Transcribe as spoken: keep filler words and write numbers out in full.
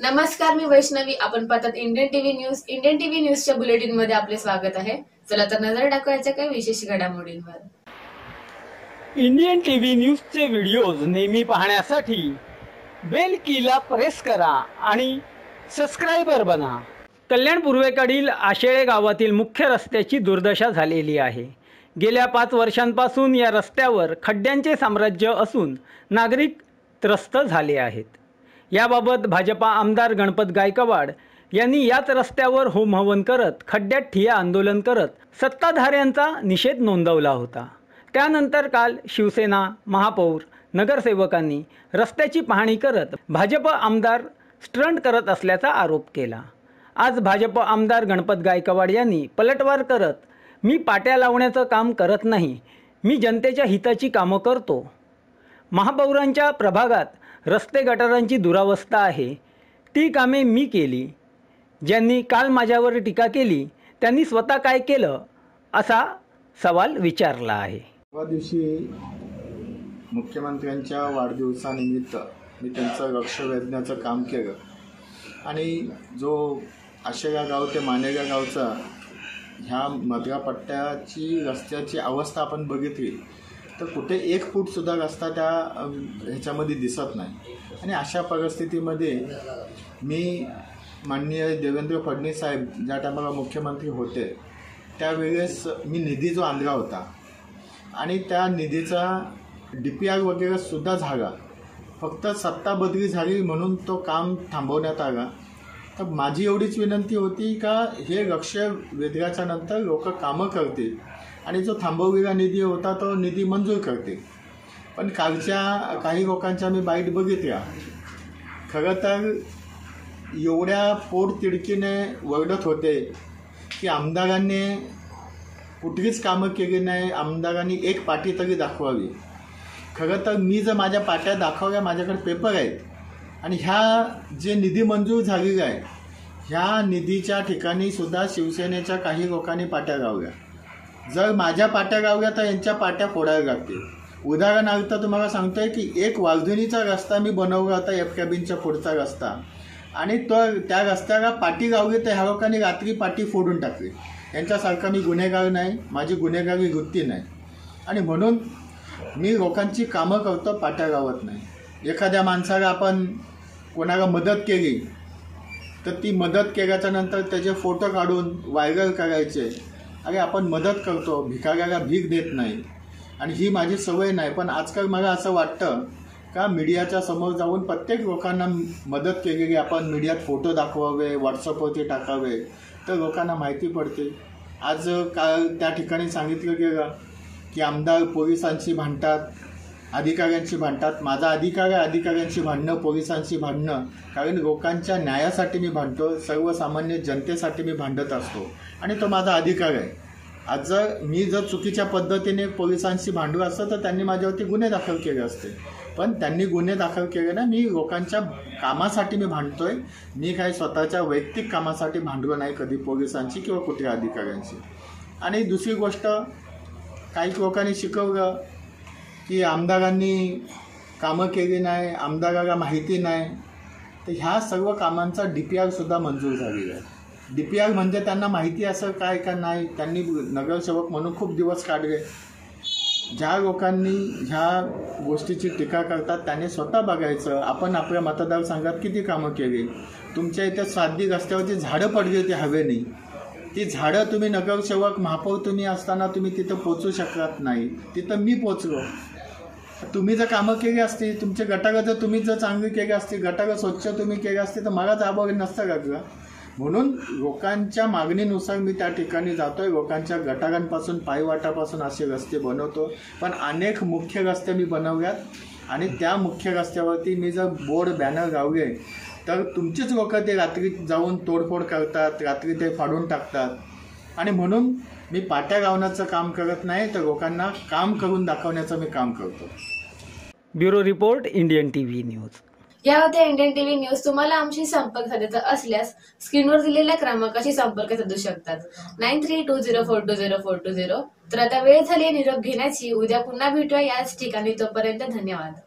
नमस्कार, मी वैष्णवी. आपण पाहतात Indian TV news. Indian TV न्यूजच्या बुलेटिन मध्ये आपले स्वागत आहे. चला तर नजर टाकूया काही विशेष घडामोडींवर. इंडियन टीव्ही न्यूजचे व्हिडिओज नेहमी पाहण्यासाठी बेल कीला प्रेस करा आणि सबस्क्राइबर बना. कल्याण पूर्वेकडील आशेळे गावातील मुख्य रस्त्याची दुर्दशा झालेली आहे. गेल्या पाच वर्षांपासून या रस्त्यावर खड्ड्यांचे साम्राज्य असून नागरिक त्रस्त झाले आहेत. याबाबत भाजपा आमदार गणपत गायकवाड यांनी याच रस्त्यावर होम हवन करत खड्ड्यात ठिय्या आंदोलन करत सत्ताधाऱ्यांचा निषेध नोंदवला होता. त्यानंतर काल शिवसेना, महापौर, नगरसेवकांनी रस्त्याची पाहणी करत भाजप आमदार स्टंट करत असल्याचा आरोप केला. आज भाजप आमदार गणपत गायकवाड यांनी पलटवार करत, मी पाट्या लावण्याचं काम करत नाही, मी जनतेच्या हिताची कामं करतो. महापौरांच्या प्रभागात रस्ते गटारांची दुरावस्था आहे, ती कामे मी केली. ज्यांनी काल माझ्यावर टीका केली त्यांनी स्वतः काय केलं असा सवाल विचारला आहे. या दिवशी मुख्यमंत्र्यांच्या वाढदिवसानिमित्त मी त्यांचं लक्ष वेधण्याचं काम केलं आणि जो आशेगा गाव ते मानेगा गावचा ह्या मधल्या पट्ट्याची रस्त्याची अवस्था आपण बघितली तर कुठे एक फूटसुद्धा रस्ता त्या ह्याच्यामध्ये दिसत नाही. आणि अशा परिस्थितीमध्ये मी माननीय देवेंद्र फडणवीस साहेब ज्या टायमाला मुख्यमंत्री होते त्यावेळेस मी निधी जो आणला होता आणि त्या निधीचा डी पी आर वगैरेसुद्धा झाला, फक्त सत्ता बदली झाली म्हणून तो काम थांबवण्यात आला. तर माझी एवढीच विनंती होती का हे लक्ष वेधल्याच्या नंतर लोक कामं करतील आणि जो थांबवलेला निधी होता तो निधी मंजूर करते. पण कालच्या काही लोकांच्या मी बाईट बघितल्या. खरं तर एवढ्या पोटतिडकीने वरडत होते की आमदारांनी कुठलीच कामं केली नाही, आमदारांनी एक पाटी तरी दाखवावी. खरं तर मी जर माझ्या पाट्या दाखवल्या, माझ्याकडे पेपर आहेत आणि ह्या जे निधी मंजूर झालेला आहे ह्या निधीच्या ठिकाणी सुद्धा शिवसेनेच्या काही लोकांनी पाट्या गावल्या. जर माझ्या पाट्या गावल्या तर यांच्या पाट्या फोडायला लागतील. उदाहरणार्थ तुम्हाला सांगतोय की एक वाघधुनीचा रस्ता मी बनवला होता, एफ कॅबिनच्या पुढचा रस्ता, आणि तो त्या रस्त्याला पाटी गावली तर ह्या लोकांनी रात्री पाटी फोडून टाकली. यांच्यासारखा मी गुन्हेगार नाही, माझी गुन्हेगारी वृत्ती नाही आणि म्हणून मी लोकांची कामं करतो, पाट्या गावत नाही. एखाद्या माणसाला आपण कोणाला मदत केली तर ती मदत केल्याच्या नंतर त्याचे फोटो काढून व्हायरल करायचे. अरे आपण मदत करतो, भिकाऱ्याला भीक देत नाही आणि ही माझी सवय नाही. पण आजकाल मला असं वाटतं का मीडियाच्या समोर जाऊन प्रत्येक लोकांना मदत केलेली आपण मीडियात फोटो दाखवावे, व्हॉट्सअपवरती टाकावे तर लोकांना माहिती पडते. आज का त्या ठिकाणी सांगितलं गेलं की आमदार पोलिसांशी भांडतात, अधिकाऱ्यांशी भांडतात. माझा अधिकार आहे अधिकाऱ्यांशी भांडणं, पोलिसांशी भांडणं, कारण लोकांच्या न्यायासाठी मी भांडतो, सर्वसामान्य जनतेसाठी मी भांडत असतो आणि तो माझा अधिकार आहे. आज जर मी जर चुकीच्या पद्धतीने पोलिसांशी भांडलो असतं तर त्यांनी माझ्यावरती गुन्हे दाखल केले असते. पण त्यांनी गुन्हे दाखल केले ना, मी लोकांच्या कामासाठी मी भांडतोय. मी काही स्वतःच्या वैयक्तिक कामासाठी भांडलो नाही कधी पोलिसांशी किंवा कुठल्या अधिकाऱ्यांशी. आणि दुसरी गोष्ट, काही लोकांनी शिकवलं की आमदारांनी कामं केली नाही, आमदाराला माहिती नाही. तर ह्या सर्व कामांचा डी पी आरसुद्धा मंजूर झालेला आहे. डी पी आर म्हणजे त्यांना माहिती असं काय का नाही, त्यांनी नगरसेवक म्हणून खूप दिवस काढले. ज्या लोकांनी ह्या गोष्टीची टीका करतात त्यांनी स्वतः बघायचं आपण आपल्या मतदारसंघात किती कामं केली. तुमच्या इथे साधी रस्त्यावरची झाडं पडली होती हवेने, ती झाडं तुम्ही नगरसेवक, महापौर तुम्ही असताना तुम्ही तिथं पोचू शकत नाही, तिथं मी पोचलो. तुम्ही जर कामं केली असती, तुमचे गटारं जर तुम्ही जर चांगली केली असती, गटारं स्वच्छ तुम्ही केली असती तर मला जाबं नसतं का? म्हणून लोकांच्या मागणीनुसार मी त्या ठिकाणी जातोय, लोकांच्या गटारांपासून, पायवाटापासून असे रस्ते बनवतो. पण अनेक मुख्य रस्ते मी बनवल्यात आणि त्या मुख्य रस्त्यावरती मी जर बोर्ड बॅनर लावले तर तुमचेच लोक ते रात्री जाऊन तोडफोड करतात, रात्री ते फाडून टाकतात. आणि म्हणून मी पाट्या गावण्याचं काम करत नाही तर लोकांना काम करून दाखवण्याचं मी काम करतो. Bureau report, Indian TV news. या होत्या इंडियन टीव्ही न्यूज. तुम्हाला आमची संपर्क साधायचा असल्यास स्क्रीनवर दिलेल्या क्रमांकाशी संपर्क साधू शकतात, nine three two zero four two zero four two zero. तर आता वेळ झाली निरोप घेण्याची. उद्या पुन्हा भेटूया याच ठिकाणी. तोपर्यंत धन्यवाद.